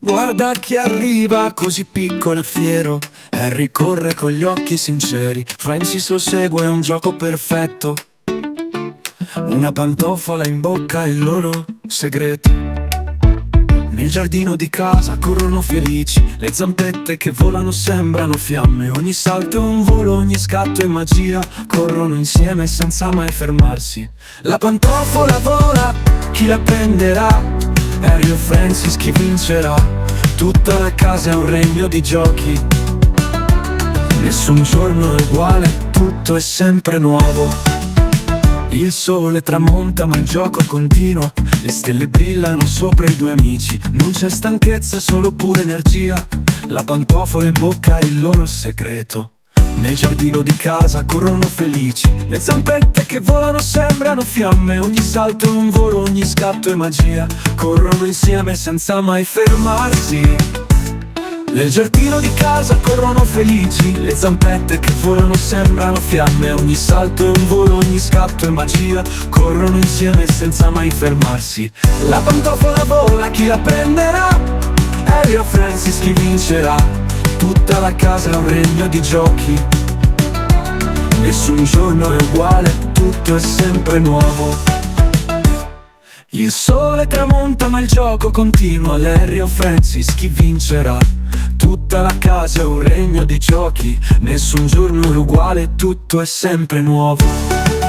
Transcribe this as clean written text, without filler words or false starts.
Guarda chi arriva così piccolo e fiero, Harry corre con gli occhi sinceri, Francis lo segue, è un gioco perfetto. Una pantofola in bocca è il loro segreto. Nel giardino di casa corrono felici, le zampette che volano sembrano fiamme. Ogni salto è un volo, ogni scatto è magia, corrono insieme senza mai fermarsi. La pantofola vola, chi la prenderà? Harry o Francis, chi vincerà? Tutta la casa è un regno di giochi, nessun giorno è uguale, tutto è sempre nuovo. Il sole tramonta ma il gioco continua, le stelle brillano sopra i due amici. Non c'è stanchezza, solo pura energia, la pantofola in bocca è il loro segreto. Nel giardino di casa corrono felici, le zampette che volano sembrano fiamme. Ogni salto è un volo, ogni scatto è magia, corrono insieme senza mai fermarsi. Nel giardino di casa corrono felici, le zampette che volano sembrano fiamme. Ogni salto è un volo, ogni scatto è magia, corrono insieme senza mai fermarsi. La pantofola vola, chi la prenderà? Harry o Francis, chi vincerà? Tutta la casa è un regno di giochi, nessun giorno è uguale, tutto è sempre nuovo. Il sole tramonta ma il gioco continua, Harry o Francis, chi vincerà? Tutta la casa è un regno di giochi, nessun giorno è uguale, tutto è sempre nuovo.